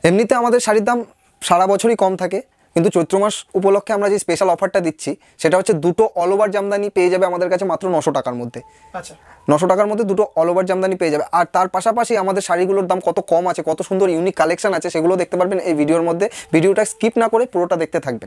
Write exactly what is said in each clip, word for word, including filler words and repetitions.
এমনিতে আমাদের শাড়ির দাম সারা বছরই কম থাকে, কিন্তু চৈত্র মাস উপলক্ষে আমরা যে স্পেশাল অফারটা দিচ্ছি সেটা হচ্ছে দুটো অল ওভার জামদানি পেয়ে যাবে আমাদের কাছে মাত্র নশো টাকার মধ্যে। আচ্ছা, নশো টাকার মধ্যে দুটো অল ওভার জামদানি পেয়ে যাবে। আর তার পাশাপাশি আমাদের শাড়িগুলোর দাম কত কম আছে, কত সুন্দর ইউনিক কালেকশন আছে, সেগুলো দেখতে পারবেন এই ভিডিওর মধ্যে। ভিডিওটা স্কিপ না করে পুরোটা দেখতে থাকবেন।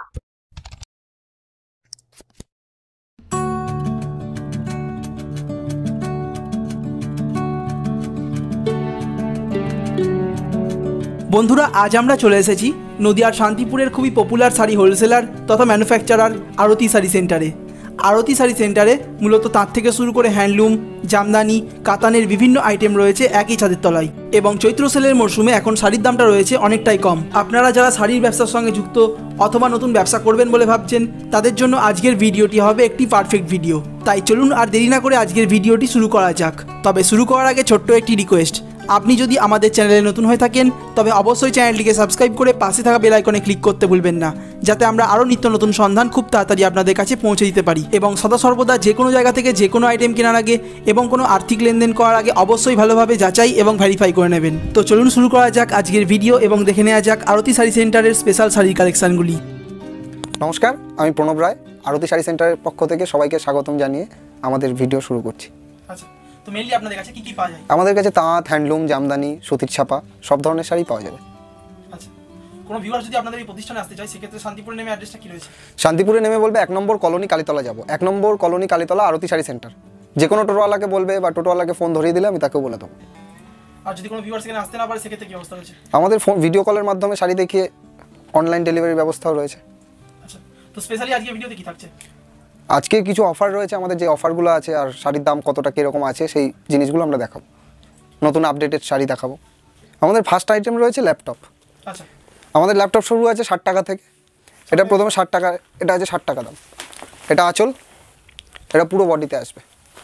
বন্ধুরা, আজ আমরা চলে এসেছি নদিয়ার শান্তিপুরের খুবই পপুলার শাড়ি হোলসেলার তথা ম্যানুফ্যাকচারার আরতি শাড়ি সেন্টারে। আরতি শাড়ি সেন্টারে মূলত তাঁত থেকে শুরু করে হ্যান্ডলুম, জামদানি, কাতানের বিভিন্ন আইটেম রয়েছে একই ছাদের তলায়। এবং চৈত্র সেলের মরশুমে এখন শাড়ির দামটা রয়েছে অনেকটাই কম। আপনারা যারা শাড়ির ব্যবসার সঙ্গে যুক্ত অথবা নতুন ব্যবসা করবেন বলে ভাবছেন, তাদের জন্য আজকের ভিডিওটি হবে একটি পারফেক্ট ভিডিও। তাই চলুন আর দেরি না করে আজকের ভিডিওটি শুরু করা যাক। তবে শুরু করার আগে ছোট্ট একটি রিকোয়েস্ট, আপনি যদি আমাদের চ্যানেলে নতুন হয়ে থাকেন তবে অবশ্যই চ্যানেলটিকে সাবস্ক্রাইব করে পাশে থাকা বেল আইকনে ক্লিক করতে ভুলবেন না, যাতে আমরা আরও নিত্য নতুন সন্ধান খুব তাড়াতাড়ি আপনাদের কাছে পৌঁছে দিতে পারি। এবং সদা সর্বদা যে কোনো জায়গা থেকে যে কোনো আইটেম কেনার আগে এবং কোনো আর্থিক লেনদেন করার আগে অবশ্যই ভালোভাবে যাচাই এবং ভেরিফাই করে নেবেন। তো চলুন শুরু করা যাক আজকের ভিডিও এবং দেখে নেওয়া যাক আরতি শাড়ি সেন্টারের স্পেশাল শাড়ির কালেকশানগুলি। নমস্কার, আমি প্রণব রায়, আরতি শাড়ি সেন্টারের পক্ষ থেকে সবাইকে স্বাগতম জানিয়ে আমাদের ভিডিও শুরু করছি। আচ্ছা, তো মেইনলি আপনাদের কাছে কি কি পাওয়া যায়? আমাদের কাছে তাঁত, হ্যান্ডলুম, জামদানি, সুতির ছাপা সব ধরনের শাড়ি পাওয়া যাবে। আচ্ছা, কোনো ভিউয়ার যদি আপনাদের এই প্রতিষ্ঠানে আসতে চায় সেক্ষেত্রে শান্তিপুরে নেমে অ্যাড্রেসটা কি রয়েছে? শান্তিপুরে নেমে বলবে এক নম্বর কলোনি কালীতলা যাব। এক নম্বর কলোনি কালীতলা আরতি শাড়ি সেন্টার। যে কোনো টোটোওয়ালাকে বলবে বা টোটোওয়ালাকে ফোন ধরিয়ে দিলে আমি তাকেও বলে দেবো। আর যদি কোনো ভিউয়ার সেখানে আসতে না পারে সেক্ষেত্রে কি অবস্থা রয়েছে? আমাদের ফোন ভিডিও কলের মাধ্যমে শাড়ি দেখিয়ে অনলাইন ডেলিভারির ব্যবস্থাও রয়েছে। আচ্ছা, তো স্পেশালি আজকে ভিডিওতে কি থাকছে? আজকে কিছু অফার রয়েছে, আমাদের যে অফারগুলো আছে আর শাড়ির দাম কতটা কীরকম আছে সেই জিনিসগুলো আমরা দেখাবো। নতুন আপডেটেড শাড়ি দেখাবো। আমাদের ফার্স্ট আইটেম রয়েছে ল্যাপটপ। আচ্ছা, আমাদের ল্যাপটপ শুরু আছে ষাট টাকা থেকে। এটা প্রথমে ষাট টাকা, এটা আছে ষাট টাকা দাম। এটা আঁচল, এটা পুরো বডিতে আসবে,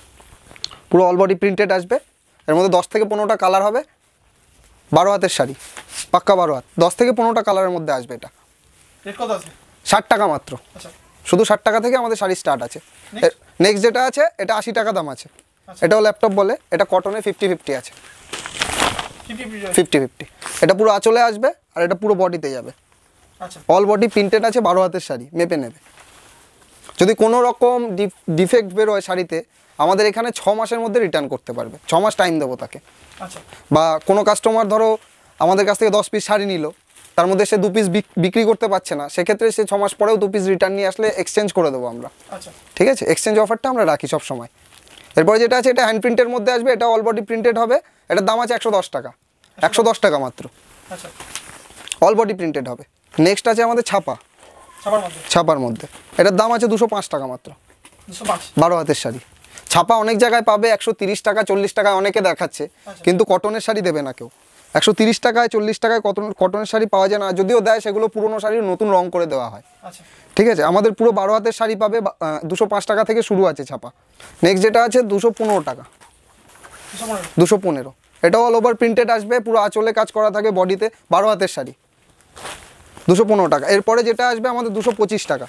পুরো অল বডি প্রিন্টেড আসবে। এর মধ্যে দশ থেকে পনেরোটা কালার হবে। বারো হাতের শাড়ি, পাক্কা বারো হাত, দশ থেকে পনেরোটা কালারের মধ্যে আসবে। এটা রেট কত আছে? ষাট টাকা মাত্র। আচ্ছা, শুধু ষাট টাকা থেকে আমাদের শাড়ি স্টার্ট আছে। নেক্সট যেটা আছে এটা আশি টাকা দাম আছে। এটাও ল্যাপটপ বলে, এটা কটনে ফিফটি ফিফটি আছে, ফিফটি ফিফটি। এটা পুরো আঁচলে আসবে আর এটা পুরো বডিতে যাবে। আচ্ছা, অল বডি প্রিন্টেড আছে, বারো হাতের শাড়ি, মেপে নেবে। যদি কোনো রকম ডিফেক্ট বেরোয় শাড়িতে, আমাদের এখানে ছ মাসের মধ্যে রিটার্ন করতে পারবে। ছ মাস টাইম দেবো তাকে। আচ্ছা, বা কোনো কাস্টমার ধরো আমাদের কাছ থেকে দশ পিস শাড়ি নিল, তার মধ্যে সে দু পিস বিক্রি করতে পারছে না, সেক্ষেত্রে সে ছ মাস পরেও দু পিস রিটার্ন নিয়ে আসলে এক্সচেঞ্জ করে দেবো আমরা। আচ্ছা, ঠিক আছে, এক্সচেঞ্জ অফারটা আমরা রাখি সব সময়। এরপরে যেটা আছে এটা হ্যান্ড প্রিন্টের মধ্যে আসবে, এটা অল বডি প্রিন্টেড হবে। এটার দাম আছে একশো দশ টাকা, একশো দশ টাকা মাত্র। আচ্ছা, অল বডি প্রিন্টেড হবে। নেক্সট আছে আমাদের ছাপা, ছাপার মধ্যে ছাপার মধ্যে এটার দাম আছে দুশো পাঁচ টাকা মাত্র। বারো হাতের শাড়ি ছাপা অনেক জায়গায় পাবে একশো তিরিশ টাকা, চল্লিশ টাকায় অনেকে দেখাচ্ছে, কিন্তু কটনের শাড়ি দেবে না কেউ। একশো তিরিশ টাকায়, চল্লিশ টাকায় কটন কটনের শাড়ি পাওয়া যায় না। যদিও দেয়, সেগুলো পুরোনো শাড়ির নতুন রং করে দেওয়া হয়। ঠিক আছে, আমাদের পুরো বারো হাতের শাড়ি পাবে দুশো পাঁচ টাকা থেকে শুরু আছে ছাপা। নেক্সট যেটা আছে দুশো পনেরো টাকা, দুশো পনেরো এটাও অল ওভার প্রিন্টেড আসবে, পুরো আঁচলে কাজ করা থাকে বডিতে, বারো হাতের শাড়ি, দুশো পনেরো টাকা। এরপরে যেটা আসবে আমাদের দুশো পঁচিশ টাকা,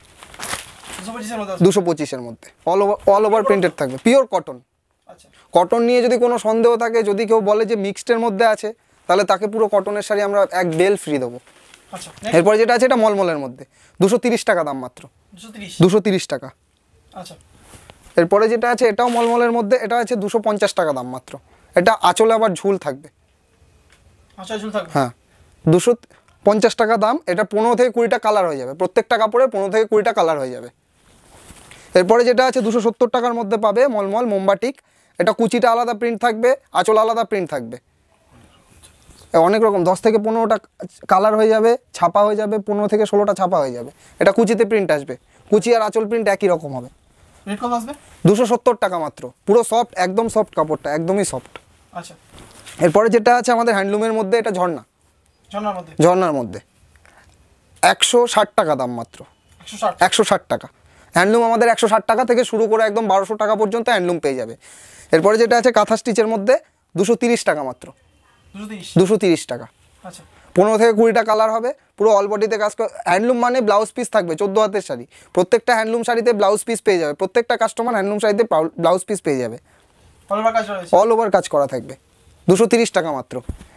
দুশো পঁচিশের মধ্যে all over all over printed থাকবে, পিওর কটন। কটন নিয়ে যদি কোনো সন্দেহ থাকে, যদি কেউ বলে যে মিক্সডের মধ্যে আছে, তাহলে তাকে পুরো কটনের শাড়ি আমরা এক বেল ফ্রি দেবো। এরপরে যেটা আছে এটা মলমলের মধ্যে, দুশো তিরিশ টাকা দাম মাত্র, দুশো তিরিশ টাকা। এরপরে যেটা আছে এটাও মলমলের মধ্যে, এটা আছে দুশো পঞ্চাশ টাকা দাম মাত্র। এটা আঁচলে আবার ঝুল থাকবে, হ্যাঁ, দুশো পঞ্চাশ টাকা দাম। এটা পনেরো থেকে কুড়িটা কালার হয়ে যাবে, প্রত্যেকটা কাপড়ে পনেরো থেকে কুড়িটা কালার হয়ে যাবে। এরপরে যেটা আছে দুশো সত্তর টাকার মধ্যে পাবে মলমল মোমবাটিক। এটা কুচিটা আলাদা প্রিন্ট থাকবে, আঁচল আলাদা প্রিন্ট থাকবে, অনেক রকম দশ থেকে পনেরোটা কালার হয়ে যাবে, ছাপা হয়ে যাবে, পনেরো থেকে ষোলোটা ছাপা হয়ে যাবে। এটা কুচিতে প্রিন্ট আসবে, কুচি আর আঁচল প্রিন্ট একই রকম হবে। দুশো সত্তর টাকা মাত্র, পুরো সফট, একদম সফট কাপড়টা, একদমই সফট। আচ্ছা, এরপরে যেটা আছে আমাদের হ্যান্ডলুমের মধ্যে, এটা ঝর্ণা, ঝর্ণার মধ্যে ঝর্ণার মধ্যে একশো ষাট টাকা দাম মাত্র, একশো ষাট টাকা। হ্যান্ডলুম আমাদের একশো ষাট টাকা থেকে শুরু করে একদম বারোশো টাকা পর্যন্ত হ্যান্ডলুম পেয়ে যাবে। এরপরে যেটা আছে কাঁথা স্টিচের মধ্যে, দুশো তিরিশ টাকা মাত্র, দুশো তিরিশ টাকা। পনেরো থেকে কুড়িটা কালার হবে, পুরো অল বডিতে কাজ করে। হ্যান্ডলুম মানে ব্লাউজ পিস থাকবে, চোদ্দো হাতের শাড়ি, প্রত্যেকটা হ্যান্ডলুম শাড়িতে ব্লাউজ পিস পেয়ে যাবে, প্রত্যেকটা কাস্টমার হ্যান্ডলুম শাড়িতে ব্লাউজ পিস পেয়ে যাবে, অল ওভার কাজ করা থাকবে, দুশো তিরিশ টাকা মাত্র।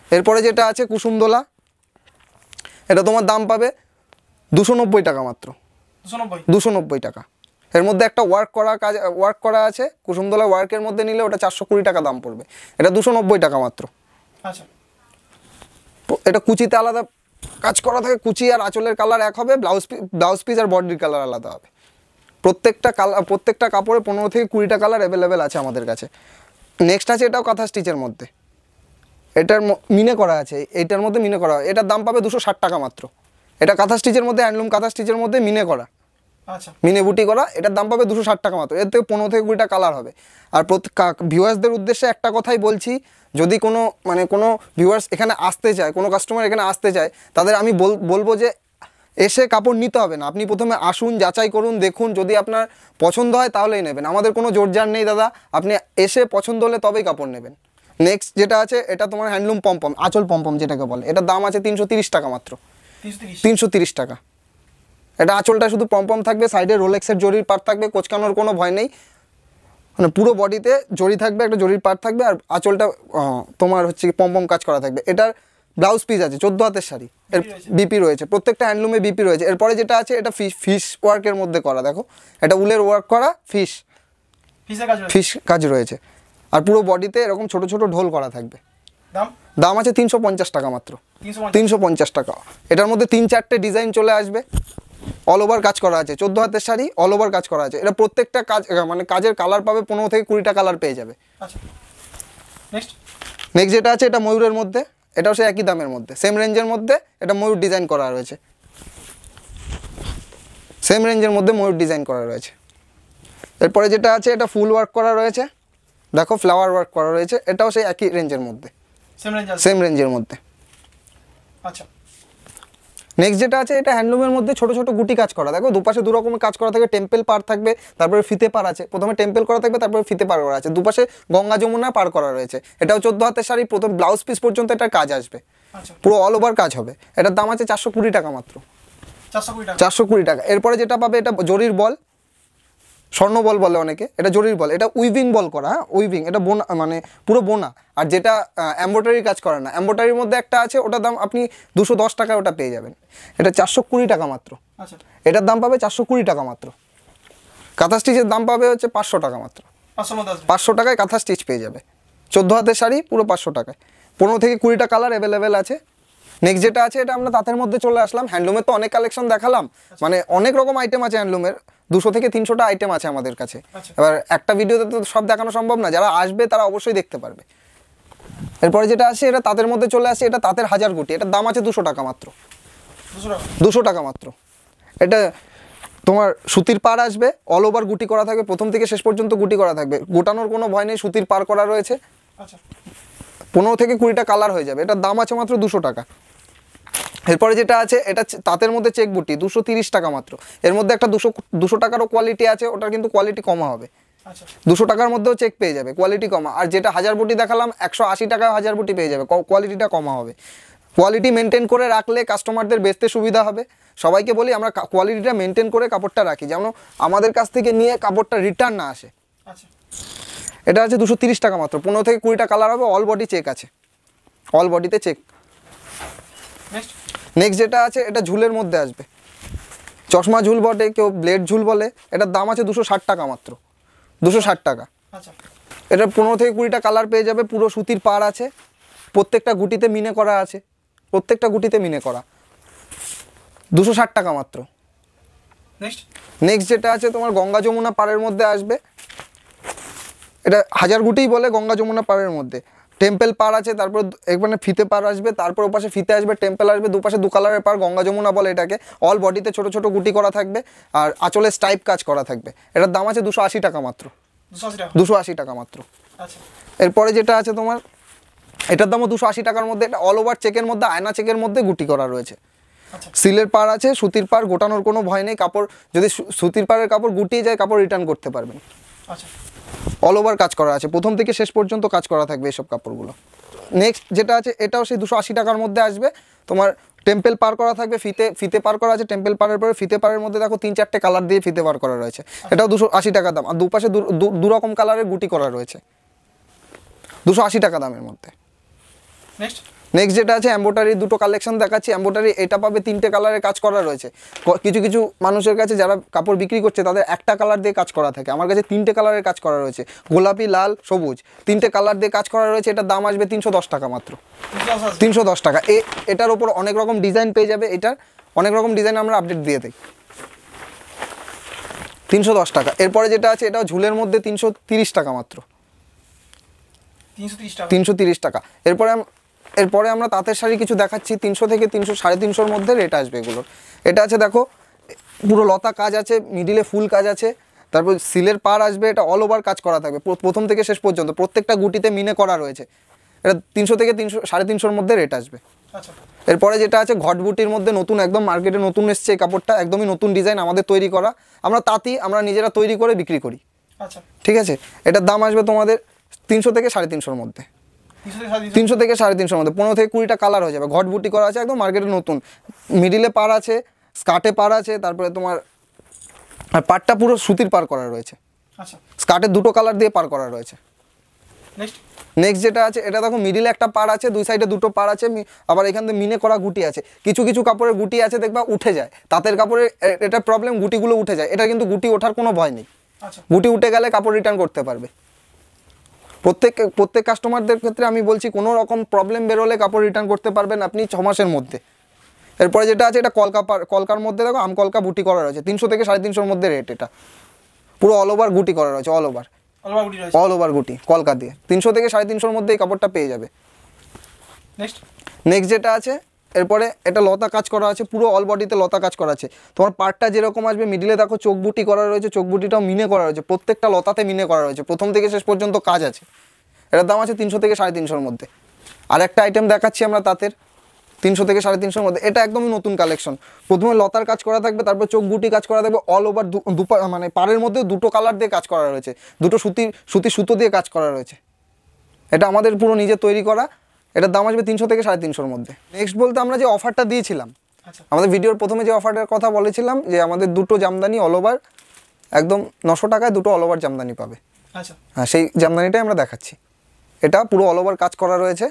এরপরে যেটা আছে কুসুমদোলা, এটা তোমার দাম পাবে দুশো নব্বই টাকা মাত্র, দুশো নব্বই টাকা। এর মধ্যে একটা ওয়ার্ক করা কাজ ওয়ার্ক করা আছে, কুসুমদোলা ওয়ার্কের মধ্যে নিলে ওটা চারশো কুড়ি টাকা দাম পড়বে, এটা দুশো নব্বই টাকা মাত্র। আচ্ছা, এটা কুচিতে আলাদা কাজ করা থাকে, কুচি আর আঁচলের কালার এক হবে, ব্লাউজ পিস ব্লাউজ পিস আর বডির কালার আলাদা হবে। প্রত্যেকটা কালার প্রত্যেকটা কাপড়ে পনেরো থেকে কুড়িটা কালার অ্যাভেলেবেল আছে আমাদের কাছে। নেক্সট আছে এটাও কাঁথা স্টিচের মধ্যে, এটার মিনে করা আছে, এইটার মধ্যে মিনে করা, এটার দাম পাবে দুশো ষাট টাকা মাত্র। এটা কাঁথা স্টিচের মধ্যে, হ্যান্ডলুম কাঁথা স্টিচের মধ্যে মিনে করা, আচ্ছা, মিনে বুটি করা, এটার দাম পাবে দুশো ষাট টাকা মাত্র। এর থেকে পনেরো থেকে কুড়িটা কালার হবে। আর ভিউয়ার্সদের উদ্দেশ্যে একটা কথাই বলছি, যদি কোনো মানে কোনো ভিউয়ার্স এখানে আসতে চায়, কোনো কাস্টমার এখানে আসতে চায়, তাদের আমি বলবো যে এসে কাপড় নিতে হবে না, আপনি প্রথমে আসুন, যাচাই করুন, দেখুন, যদি আপনার পছন্দ হয় তাহলেই নেবেন। আমাদের কোনো জোরজার নেই দাদা, আপনি এসে পছন্দ হলে তবেই কাপড় নেবেন। নেক্সট যেটা আছে এটা তোমার হ্যান্ডলুম পম্পম, আঁচল পম্পম যেটাকে বলে, এটার দাম আছে তিনশো তিরিশ টাকা মাত্র, তিনশো তিরিশ টাকা। এটা আঁচলটা শুধু পম্পম থাকবে, সাইডে রোলেক্সের জরির পার্ট থাকবে, কোচকানোর কোনো ভয় নেই, মানে পুরো বডিতে জরি থাকবে, একটা জরির পার্ট থাকবে, আর আঁচলটা তোমার হচ্ছে পম্পম কাজ করা থাকবে। এটার ব্লাউজ পিস আছে, চোদ্দো হাতের শাড়ি, এর বিপি রয়েছে, প্রত্যেকটা হ্যান্ডলুমে বিপি রয়েছে। এরপরে যেটা আছে এটা ফিশ ফিশ ওয়ার্কের মধ্যে করা, দেখো এটা উলের ওয়ার্ক করা, ফিশ ফিশ কাজ রয়েছে, আর পুরো বডিতে এরকম ছোট ছোট ঢোল করা থাকবে। দাম আছে তিনশো পঞ্চাশ টাকা মাত্র, তিনশো পঞ্চাশ টাকা। এটার মধ্যে তিন চারটে ডিজাইন চলে আসবে, অল ওভার কাজ করা আছে, চোদ্দো হাতের শাড়ি, অল ওভার কাজ করা আছে। এটা প্রত্যেকটা কাজ মানে কাজের কালার পাবে পনেরো থেকে কুড়িটা কালার পেয়ে যাবে। নেক্সট যেটা আছে এটা ময়ূরের মধ্যে, এটাও সে একই দামের মধ্যে, সেম রেঞ্জের মধ্যে, এটা ময়ূর ডিজাইন করা রয়েছে, সেম রেঞ্জের মধ্যে ময়ূর ডিজাইন করা রয়েছে। এরপরে যেটা আছে এটা ফুল ওয়ার্ক করা রয়েছে, দেখো ফ্লাওয়ার ওয়ার্ক করা রয়েছে, এটাও সেই একই রেঞ্জের মধ্যে, সেম রেঞ্জের মধ্যে। আচ্ছা, নেক্সট যেটা আছে এটা হ্যান্ডলুমের মধ্যে ছোট ছোট গুটি কাজ করা, দেখো দুপাশে দু রকমের কাজ করা থাকে, টেম্পল পার থাকবে, তারপরে ফিতে পার আছে, প্রথমে টেম্পল করা থাকবে, তারপরে ফিতে পার করা আছে, দুপাশে গঙ্গা যমুনা পার করা রয়েছে। এটাও চোদ্দো হাতের শাড়ি, প্রথম ব্লাউজ পিস পর্যন্ত এটার কাজ আসবে, পুরো অল ওভার কাজ হবে। এটার দাম আছে চারশো কুড়ি টাকা মাত্র, চারশো কুড়ি টাকা। এরপরে যেটা পাবে এটা জরির বল, স্বর্ণ বল বলে অনেকে, এটা জরির বল, এটা উইভিং বল করা, হ্যাঁ উইভিং, এটা বোনা মানে পুরো বোনা। আর যেটা এমব্রয়ডারি কাজ করে না, এমব্রয়ডারির মধ্যে একটা আছে, ওটার দাম আপনি দুশো দশ টাকায় ওটা পেয়ে যাবেন, এটা চারশো কুড়ি টাকা মাত্র। এটার দাম পাবে চারশো কুড়ি টাকা মাত্র। কাঁথা স্টিচের দাম পাবে হচ্ছে পাঁচশো টাকা মাত্র, পাঁচশো টাকায় কাঁথা স্টিচ পেয়ে যাবে, চোদ্দো হাতের শাড়ি পুরো পাঁচশো টাকায়, পনেরো থেকে কুড়িটা কালার অ্যাভেলেবেল আছে। নেক্সট যেটা আছে এটা আমরা তাঁতের মধ্যে চলে আসলাম, হ্যান্ডলুমের তো অনেক কালেকশন দেখালাম, মানে অনেক রকম আইটেম আছে হ্যান্ডলুমের, দুশো থেকে তিনশোটা আইটেম আছে আমাদের কাছে। এবার একটা ভিডিওতে তো সব দেখানো সম্ভব না, যারা আসবে তারা অবশ্যই দেখতে পারবে। এরপরে যেটা আছে এটা তাঁতের মধ্যে চলে আসে, এটা তাঁতের হাজার গুটি, এটার দাম আছে দুশো টাকা মাত্র, দুশো টাকা মাত্র। এটা তোমার সুতির পার আসবে, অল ওভার গুটি করা থাকবে, প্রথম থেকে শেষ পর্যন্ত গুটি করা থাকবে, গোটানোর কোনো ভয় নেই, সুতির পার করা রয়েছে, পনেরো থেকে কুড়িটা কালার হয়ে যাবে। এটার দাম আছে মাত্র দুশো টাকা। এরপরে যেটা আছে এটা তাঁতের মধ্যে চেক বুটি, দুশো তিরিশ টাকা মাত্র। এর মধ্যে একটা দুশো দুশো টাকারও কোয়ালিটি আছে, ওটার কিন্তু কোয়ালিটি কমা হবে, দুশো টাকার মধ্যেও চেক পেয়ে যাবে, কোয়ালিটি কমা। আর যেটা হাজার বুটি দেখালাম একশো আশি টাকা হাজার বুটি পেয়ে যাবে, কোয়ালিটিটা কমা হবে। কোয়ালিটি মেনটেন করে রাখলে কাস্টমারদের বেচতে সুবিধা হবে। সবাইকে বলি আমরা কোয়ালিটিটা মেনটেন করে কাপড়টা রাখি, যেন আমাদের কাছ থেকে নিয়ে কাপড়টা রিটার্ন না আসে। এটা আছে দুশো তিরিশ টাকা মাত্র, পনেরো থেকে কুড়িটা কালার হবে, অল বডি চেক আছে, অল বডিতে চেক। নেক্সট যেটা আছে এটা ঝুলের মধ্যে আসবে, চশমা ঝুল বটে, কেউ ব্লেড ঝুল বলে, এটার দাম আছে দুশো ষাট টাকা মাত্র, দুশো ষাট টাকা। এটা পনেরো থেকে কুড়িটা কালার পেয়ে যাবে, পুরো সুতির পার আছে, প্রত্যেকটা গুটিতে মিনে করা আছে, প্রত্যেকটা গুটিতে মিনে করা, দুশো ষাট টাকা মাত্র। নেক্সট যেটা আছে তোমার গঙ্গা যমুনা পাড়ের মধ্যে আসবে, এটা হাজার গুটিই বলে, গঙ্গা যমুনা পাড়ের মধ্যে টেম্পল পার আছে, তারপর এখানে ফিতে পার আসবে, তারপর ওপাশে ফিতে আসবে, টেম্পল আসবে, দুপাশে দু কালারের পার, গঙ্গা যমুনা বলে এটাকে। অল বডিতে ছোট ছোট গুটি করা থাকবে, আর আঁচলে স্টাইপ কাজ করা থাকবে। এটার দাম আছে দুশো আশি টাকা মাত্র, দুশো আশি টাকা মাত্র। এরপরে যেটা আছে তোমার এটার দামও দুশো আশি টাকার মধ্যে, এটা অল ওভার চেকের মধ্যে, আয়না চেকের মধ্যে গুটি করা রয়েছে, সিলের পার আছে, সুতির পার, গোটানোর কোনো ভয় নেই, কাপড় যদি সুতির পাড়ের কাপড় গুটিয়ে যায় কাপড় রিটার্ন করতে পারবেন। অল ওভার কাজ করা আছে, প্রথম থেকে শেষ পর্যন্ত কাজ করা থাকবে এসব কাপড়গুলো। নেক্সট যেটা আছে এটাও সেই দুশো আশি টাকার মধ্যে আসবে, তোমার টেম্পল পার করা থাকবে, ফিতে ফিতে পার করা আছে, টেম্পল পারের পরে ফিতে পারের মধ্যে দেখো তিন চারটে কালার দিয়ে ফিতে পার করা রয়েছে, এটাও দুশো আশি টাকা দাম। আর দুপাশে দু রকম কালারের গুটি করা রয়েছে, দুশো আশি টাকা দামের মধ্যে। নেক্সট যেটা আছে এমব্রয়ডারি দুটো কালেকশন দেখাচ্ছি। এমব্রয়ডারি এটা পাবে তিনটে কালারের কাজ করা রয়েছে। কিছু কিছু মানুষের কাছে যারা কাপড় বিক্রি করছে তাদের একটা কালার দিয়ে কাজ করা থাকে, আমার কাছে তিনটে কালারের কাজ করা রয়েছে, গোলাপি, লাল, সবুজ, তিনটে কালার দিয়ে কাজ করা রয়েছে। এটার দাম আসবে তিনশো দশ টাকা মাত্র, তিনশো দশ টাকা। এ এটার ওপর অনেক রকম ডিজাইন পেয়ে যাবে, এটার অনেক রকম ডিজাইন আমরা আপডেট দিয়ে থাকি। তিনশো দশ টাকা। এরপরে যেটা আছে এটাও ঝুলের মধ্যে তিনশো তিরিশ টাকা মাত্র, তিনশো তিরিশ টাকা। এরপরে এরপরে আমরা তাঁতের শাড়ি কিছু দেখাচ্ছি, তিনশো থেকে তিনশো সাড়ে তিনশোর মধ্যে রেট আসবে এগুলোর। এটা আছে দেখো পুরো লতা কাজ আছে, মিডিলে ফুল কাজ আছে, তারপর সিলের পার আসবে, এটা অল ওভার কাজ করা থাকবে প্রথম থেকে শেষ পর্যন্ত, প্রত্যেকটা গুটিতে মিনে করা রয়েছে। এটা তিনশো থেকে তিনশো সাড়ে তিনশোর মধ্যে রেট আসবে। এরপরে যেটা আছে ঘট বুটির মধ্যে নতুন, একদম মার্কেটে নতুন এসছে এই কাপড়টা, একদমই নতুন ডিজাইন আমাদের তৈরি করা, আমরা তাঁতি আমরা নিজেরা তৈরি করে বিক্রি করি। আচ্ছা ঠিক আছে। এটার দাম আসবে তোমাদের তিনশো থেকে সাড়ে তিনশোর মধ্যে, তিনশো থেকে সাড়ে তিনশোর মধ্যে, পনেরো থেকে কুড়িটা কালার হয়ে যাবে। ঘট বুটি করা আছে একদম মার্কেটে নতুন, মিডিলে পার আছে, স্কার্টে পার আছে, তারপরে তোমার আর পারটা পুরো সুতির পার করা রয়েছে। আচ্ছা স্কার্টের দুটো কালার দিয়ে পার করা রয়েছে। নেক্সট নেক্সট যেটা আছে এটা দেখো মিডিলে একটা পার আছে, দুই সাইডে দুটো পার আছে, আবার এখান থেকে মিনে করা গুটি আছে। কিছু কিছু কাপড়ের গুটি আছে দেখবা উঠে যায়, তাঁতের কাপড়ের এটা প্রবলেম, গুটিগুলো উঠে যায়। এটা কিন্তু গুটি ওঠার কোনো ভয় নেই, গুটি উঠে গেলে কাপড় রিটার্ন করতে পারবে। প্রত্যেক প্রত্যেক কাস্টমারদের ক্ষেত্রে আমি বলছি কোনো রকম প্রবলেম বেরোলে কাপড় রিটার্ন করতে পারবেন আপনি ছ মাসের মধ্যে। এরপরে যেটা আছে এটা কলকা পার, কলকার মধ্যে দেখো আম কলকা বুটি করা রয়েছে, তিনশো থেকে সাড়ে তিনশোর মধ্যে রেট। এটা পুরো অল ওভার গুটি করা রয়েছে, অল ওভার অল ওভার গুটি কলকা দিয়ে, তিনশো থেকে সাড়ে তিনশোর মধ্যে এই কাপড়টা পেয়ে যাবে। নেক্সট নেক্সট যেটা আছে এরপরে এটা লতা কাজ করা আছে, পুরো অল বডিতে লতা কাজ করা আছে। তোমার পার্টটা যেরকম আসবে মিডিলে দেখো চোখ বুটি করা রয়েছে, চোখ বুটিটাও মিনে করা রয়েছে, প্রত্যেকটা লতাতে মিনে করা রয়েছে, প্রথম থেকে শেষ পর্যন্ত কাজ আছে। এটার দাম আছে তিনশো থেকে সাড়ে তিনশোর মধ্যে। আর একটা আইটেম দেখাচ্ছি আমরা তাঁতের, তিনশো থেকে সাড়ে তিনশোর মধ্যে, এটা একদমই নতুন কালেকশন। প্রথমে লতার কাজ করা থাকবে, তারপর চোখ বুটি কাজ করা থাকবে, অল ওভার দুপা মানে পাড়ের মধ্যে দুটো কালার দিয়ে কাজ করা রয়েছে, দুটো সুতি সুতি সুতো দিয়ে কাজ করা রয়েছে। এটা আমাদের পুরো নিজে তৈরি করা। এটার দাম আসবে তিনশো থেকে সাড়ে তিনশোর মধ্যে। নেক্সট বলতে আমরা যে অফারটা দিয়েছিলাম আমাদের ভিডিওর প্রথমে, যে অফারটার কথা বলেছিলাম যে আমাদের দুটো জামদানি অল ওভার একদম নশো টাকায় দুটো অল ওভার জামদানি পাবে। আচ্ছা হ্যাঁ, সেই জামদানিটাই আমরা দেখাচ্ছি। এটা পুরো অল ওভার কাজ করা রয়েছে,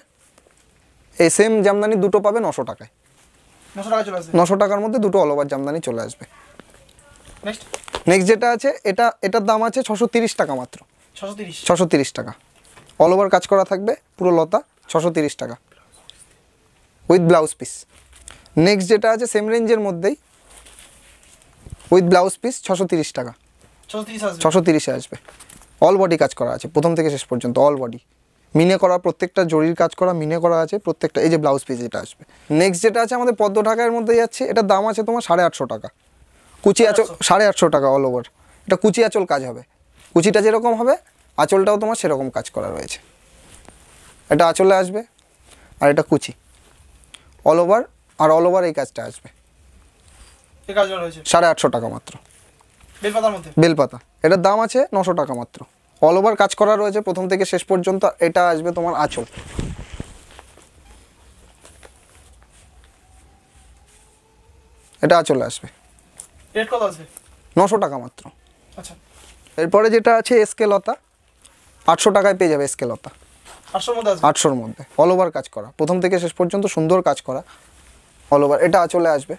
এই সেম জামদানি দুটো পাবে নশো টাকায়, নশো টাকার মধ্যে দুটো অল ওভার জামদানি চলে আসবে। নেক্সট নেক্সট যেটা আছে এটা এটার দাম আছে ছশো তিরিশ টাকা মাত্র, ছশো তিরিশ টাকা, অল ওভার কাজ করা থাকবে পুরো লতা, ছশো তিরিশ টাকা উইথ ব্লাউজ পিস। নেক্সট যেটা আছে সেম রেঞ্জের মধ্যেই উইথ ব্লাউজ পিস, ছশো তিরিশ টাকা, ছশো তিরিশে আসবে। অল বডি কাজ করা আছে প্রথম থেকে শেষ পর্যন্ত, অল বডি মিনে করা, প্রত্যেকটা জরির কাজ করা, মিনে করা আছে প্রত্যেকটা। এই যে ব্লাউজ পিস যেটা আসবে। নেক্সট যেটা আছে আমাদের পদ্ম ঢাকার মধ্যে যাচ্ছে, এটার দাম আছে তোমার সাড়ে আটশো টাকা, কুচি আঁচল, সাড়ে আটশো টাকা অল ওভার। এটা কুচি আঁচল কাজ হবে, কুচিটা যেরকম হবে আঁচলটাও তোমার সেরকম কাজ করা রয়েছে। এটা আঁচলে আসবে আর এটা কুচি অল ওভার, আর অল ওভার এই কাজটা আসবে সাড়ে আটশো টাকা মাত্র, বেলপাতা। এটার দাম আছে নশো টাকা মাত্র, অল ওভার কাজ করা রয়েছে প্রথম থেকে শেষ পর্যন্ত। এটা আসবে তোমার আঁচল, এটা আঁচলে আসবে, নশো টাকা মাত্র। আচ্ছা এরপরে যেটা আছে এসকে লতা, আটশো টাকায় পেয়ে যাবে এসকে লতা, আটশোর মধ্যে অল ওভার কাজ করা প্রথম থেকে শেষ পর্যন্ত, সুন্দর কাজ করা অল ওভার। এটা আঁচলে আসবে।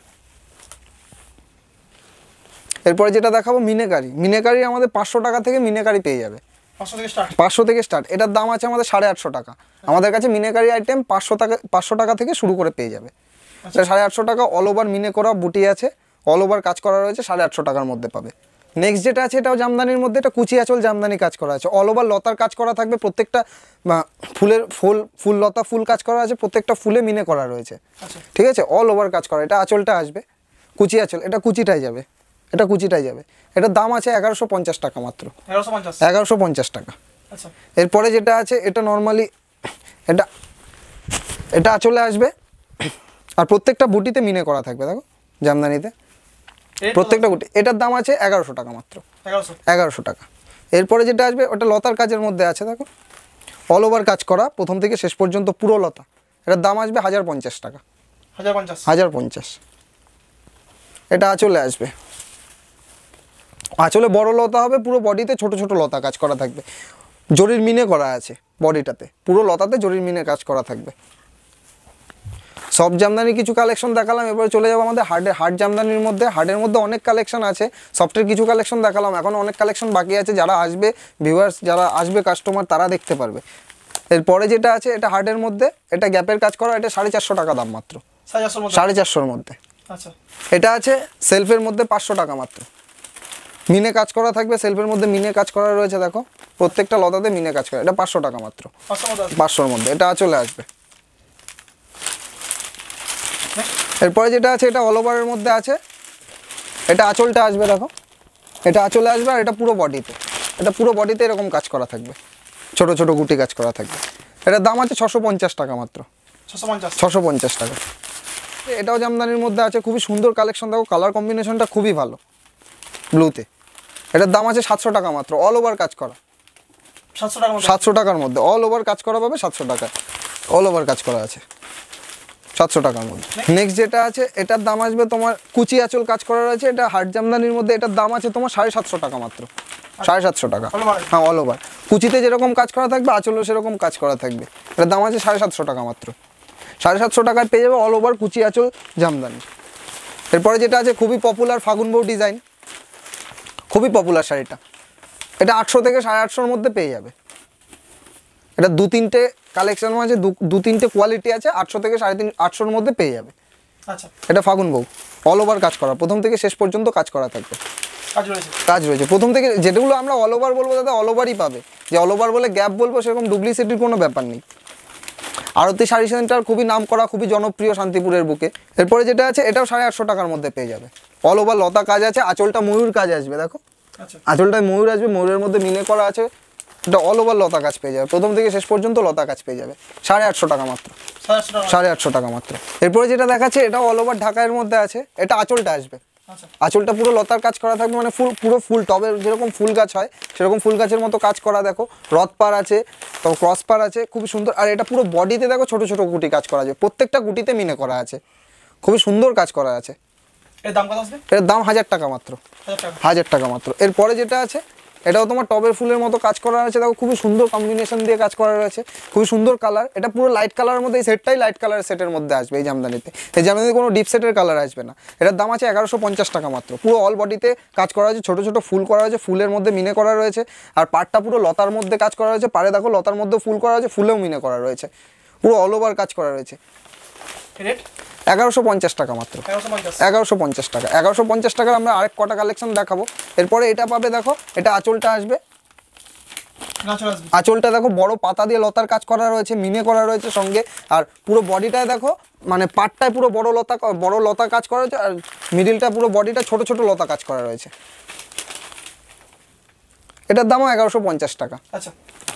এরপরে যেটা দেখাবো মিনেকারি, মিনেকারি আমাদের পাঁচশো টাকা থেকে মিনেকারি পেয়ে যাবে, পাঁচশো থেকে স্টার্ট। এটার দাম আছে আমাদের সাড়ে আটশো টাকা। আমাদের কাছে মিনেকারি আইটেম পাঁচশো টাকা পাঁচশো টাকা থেকে শুরু করে পেয়ে যাবে, সাড়ে আটশো টাকা। অল ওভার মিনে করা বুটি আছে, অল ওভার কাজ করা রয়েছে, সাড়ে আটশো টাকার মধ্যে পাবে। নেক্সট যেটা আছে এটাও জামদানির মধ্যে, এটা কুচি আঁচল জামদানি কাজ করা আছে, অল ওভার লতার কাজ করা থাকবে, প্রত্যেকটা ফুলের ফুল ফুল লতা ফুল কাজ করা আছে, প্রত্যেকটা ফুলে মিনে করা রয়েছে। ঠিক আছে, অল ওভার কাজ করা। এটা আঁচলটা আসবে কুচি আঁচল, এটা কুচিটাই যাবে, এটা কুচিটাই যাবে। এটার দাম আছে এগারোশো পঞ্চাশ টাকা মাত্র, এগারোশো পঞ্চাশ টাকা। এরপরে যেটা আছে এটা নর্মালি এটা এটা আঁচলে আসবে, আর প্রত্যেকটা বুটিতে মিনে করা থাকবে দেখো জামদানিতে, প্রত্যেকটা বুটি। এটার দাম আছে এগারোশো টাকা মাত্র, এগারোশো টাকা। এরপরে যেটা আসবে ওটা লতার কাজের মধ্যে আছে দেখো, অল ওভার কাজ করা প্রথম থেকে শেষ পর্যন্ত পুরো লতা। এটার দাম আসবে হাজার পঞ্চাশ টাকা, হাজার পঞ্চাশ। এটা আঁচলে আসবে, আঁচলে বড় লতা হবে, পুরো বডিতে ছোট ছোট লতা কাজ করা থাকবে, জরির মিনে করা আছে বডিটাতে, পুরো লতাতে জরির মিনে কাজ করা থাকবে। সব জামদানি কিছু কালেকশন দেখালাম, এবারে চলে যাবো আমাদের হার্ডের হার্ড জামদানির মধ্যে। হার্ডের মধ্যে অনেক কালেকশন আছে, সফটের কিছু কালেকশন দেখালাম, এখন অনেক কালেকশন বাকি আছে। যারা আসবে ভিউয়ার্স, যারা আসবে কাস্টমার, তারা দেখতে পারবে। এরপরে যেটা আছে এটা হার্ডের মধ্যে, এটা গ্যাপের কাজ করা, এটা সাড়ে চারশো টাকা দাম মাত্র, সাড়ে চারশোর মধ্যে। আচ্ছা, এটা আছে সেলফের মধ্যে পাঁচশো টাকা মাত্র, মিনে কাজ করা থাকবে, সেলফের মধ্যে মিনে কাজ করা রয়েছে, দেখো প্রত্যেকটা লতাতে মিনে কাজ করা, এটা পাঁচশো টাকা মাত্র, পাঁচশোর মধ্যে এটা চলে আসবে। এরপরে যেটা আছে এটা অল ওভারের মধ্যে আছে, এটা আঁচলটা আসবে, দেখো এটা আঁচলে আসবে, আর এটা পুরো বডিতে, এটা পুরো বডিতে এরকম কাজ করা থাকবে, ছোট ছোট গুটি কাজ করা থাকবে। এটার দাম আছে ছশো পঞ্চাশ টাকা মাত্র, ছশো পঞ্চাশ টাকা। এটাও জামদানির মধ্যে আছে, খুবই সুন্দর কালেকশন, দেখো কালার কম্বিনেশনটা খুবই ভালো ব্লুতে। এটার দাম আছে সাতশো টাকা মাত্র, অল ওভার কাজ করা, সাতশো টাকার মধ্যে অল ওভার কাজ করা পাবে, সাতশো টাকা অল ওভার কাজ করা আছে, সাতশো টাকার মধ্যে। নেক্সট যেটা আছে এটার দাম আসবে তোমার কুচি আঁচল কাজ করা রয়েছে, এটা হার্ড জামদানির মধ্যে, এটার দাম আছে তোমার সাড়ে সাতশো টাকা মাত্র, সাড়ে সাতশো টাকা। হ্যাঁ অল ওভার, কুচিতে যেরকম কাজ করা থাকবে আঁচলও সেরকম কাজ করা থাকবে, এটার দাম আছে সাড়ে সাতশো টাকা মাত্র, সাড়ে সাতশো টাকায় পেয়ে যাবে অল ওভার কুচি আঁচল জামদানি। এরপরে যেটা আছে খুবই পপুলার ফাগুন বউ ডিজাইন, খুবই পপুলার শাড়িটা, এটা আটশো থেকে সাড়ে আটশোর মধ্যে পেয়ে যাবে। এটা দু তিনটে কালেকশন আছে, দু তিনটে কোয়ালিটি আছে, আটশো থেকে সাড়ে তিন আটশোর মধ্যে পেয়ে যাবে। আচ্ছা, এটা ফাগুন বউ অল ওভার কাজ করা, প্রথম থেকে শেষ পর্যন্ত কাজ করা থাকবে, কাজ রয়েছে প্রথম থেকে। যেগুলো আমরা অল ওভার বলবো দাদা অল ওভারই পাবে, যে অল ওভার বলে গ্যাপ বলবো সেরকম ডুপ্লিসিটির কোনো ব্যাপার নেই। আরতি শাড়ি সেন্টার খুবই নাম করা, খুবই জনপ্রিয় শান্তিপুরের বুকে। এরপরে যেটা আছে এটাও সাড়ে আটশো টাকার মধ্যে পেয়ে যাবে, অল ওভার লতা কাজ আছে, আঁচলটা ময়ূর কাজ আসবে, দেখো আঁচলটায় ময়ূর আসবে, ময়ূরের মধ্যে মিনে করা আছে, এটা অল ওভার লতা কাজ পেয়ে যাবে, প্রথম থেকে শেষ পর্যন্ত লতা কাজ পেয়ে যাবে, সাড়ে আটশো টাকা মাত্র, সাড়ে আটশো টাকা মাত্র। এরপরে যেটা দেখাচ্ছে এটা অল ওভার ঢাকার মধ্যে আছে, এটা আঁচলটা আসবে, আঁচলটা পুরো লতার কাজ করা থাকবে, মানে ফুল পুরো ফুল টবের যেরকম ফুল গাছ হয় সেরকম ফুল গাছের মতো কাজ করা, দেখো রথ পার আছে, তো ক্রস পার আছে, খুবই সুন্দর। আর এটা পুরো বডিতে দেখো ছোট ছোট গুটি কাজ করা আছে, প্রত্যেকটা গুটিতে মিনে করা আছে, খুবই সুন্দর কাজ করা আছে। এর দাম কত আসবে? এর দাম হাজার টাকা মাত্র, হাজার টাকা মাত্র। এরপরে যেটা আছে এটাও তোমার টবের ফুলের মতো কাজ করা আছে, দেখো খুবই সুন্দর কম্বিনেশন দিয়ে কাজ করা রয়েছে, খুবই সুন্দর কালার, এটা পুরো লাইট কালারের মধ্যে, এই সেটটাই লাইট কালারের সেটের মধ্যে আসবে এই জামদানিতে, এই জামদানিতে কোনো ডিপ সেটের কালার আসবে না। এটার দাম আছে এগারোশো পঞ্চাশ টাকা মাত্র, পুরো অল বডিতে কাজ করা আছে, ছোটো ছোটো ফুল করা আছে, ফুলের মধ্যে মিনে করা রয়েছে, আর পাড়টা পুরো লতার মধ্যে কাজ করা রয়েছে, পাড়ে দেখো লতার মধ্যে ফুল করা আছে, ফুলেও মিনে করা রয়েছে, পুরো অল ওভার কাজ করা রয়েছে। এগারোশো পঞ্চাশ টাকা মাত্র, এগারোশো পঞ্চাশ টাকা, এগারোশো পঞ্চাশ টাকার আমরা আরেক কটা কালেকশন দেখাবো। এরপরে এটা পাবে, দেখো এটা আঁচলটা আসবে, আঁচলটা দেখো বড় পাতা দিয়ে লতার কাজ করা রয়েছে, মিনে করা রয়েছে সঙ্গে, আর পুরো বডিটায় দেখো মানে পাটটায় পুরো বড় লতা বড় লতা কাজ করা রয়েছে, আর মিডিলটা পুরো বডিটা ছোট ছোট লতা কাজ করা রয়েছে। এটার দামও এগারোশো পঞ্চাশ টাকা। আচ্ছা,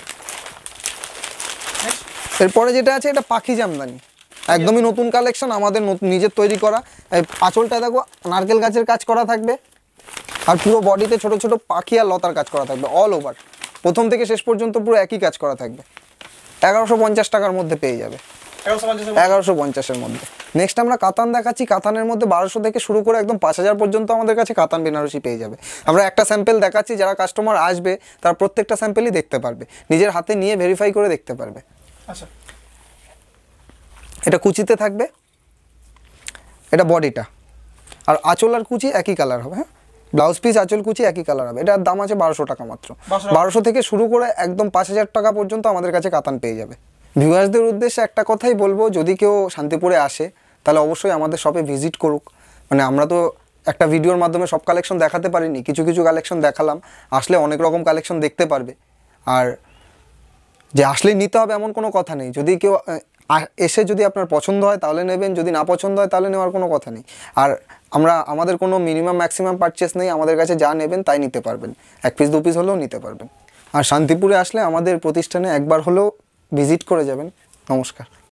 এরপরে যেটা আছে এটা পাখি জামদানি, একদমই নতুন কালেকশন, আমাদের নিজের তৈরি করা। আঁচলটা দেখো নারকেল গাছের কাজ করা থাকবে, আর পুরো বডিতে ছোট ছোট পাখি আর লতার কাজ করা থাকবে, অল ওভার প্রথম থেকে শেষ পর্যন্ত পুরো একই কাজ করা থাকবে, এগারোশো পঞ্চাশ টাকার মধ্যে পেয়ে যাবে, এগারোশো পঞ্চাশের মধ্যে। নেক্সট আমরা কাতান দেখাচ্ছি, কাতানের মধ্যে বারোশো থেকে শুরু করে একদম পাঁচ হাজার পর্যন্ত আমাদের কাছে কাতান বেনারসি পেয়ে যাবে। আমরা একটা স্যাম্পেল দেখাচ্ছি, যারা কাস্টমার আসবে তারা প্রত্যেকটা স্যাম্পেলই দেখতে পারবে, নিজের হাতে নিয়ে ভেরিফাই করে দেখতে পারবে। আচ্ছা, এটা কুচিতে থাকবে, এটা বডিটা, আর আঁচল আর কুচি একই কালার হবে, হ্যাঁ ব্লাউজ পিস আঁচল কুচি একই কালার হবে। এটার দাম আছে বারোশো টাকা মাত্র, বারোশো থেকে শুরু করে একদম পাঁচ হাজার টাকা পর্যন্ত আমাদের কাছে কাতান পেয়ে যাবে। ভিউয়ার্সদের উদ্দেশ্যে একটা কথাই বলবো, যদি কেউ শান্তিপুরে আসে তাহলে অবশ্যই আমাদের শপে ভিজিট করুক। মানে আমরা তো একটা ভিডিওর মাধ্যমে সব কালেকশন দেখাতে পারিনি, কিছু কিছু কালেকশন দেখালাম, আসলে অনেক রকম কালেকশন দেখতে পারবে। আর যে আসলেই নিতে হবে এমন কোনো কথা নেই, যদি কেউ এসে যদি আপনার পছন্দ হয় তাহলে নেবেন, যদি না পছন্দ হয় তাহলে নেওয়ার কোনো কথা নেই। আর আমরা আমাদের কোনো মিনিমাম ম্যাক্সিমাম পারচেস নেই, আমাদের কাছে যা নেবেন তাই নিতে পারবেন, এক পিস দু পিস হলেও নিতে পারবেন। আর শান্তিপুরে আসলে আমাদের প্রতিষ্ঠানে একবার হলেও ভিজিট করে যাবেন। নমস্কার।